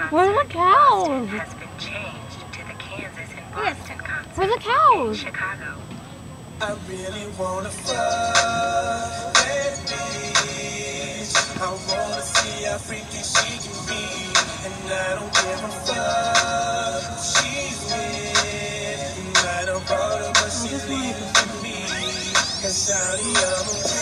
Where are the cows? Has been changed to the Kansas and Boston concert. Where are the cows? In Chicago. I really wanna fuck that bitch. I wanna see how freaky she can be, and I don't give a fuck who she's with. I don't brought her, but she's leaving for me. 'Cause shawty, I'm a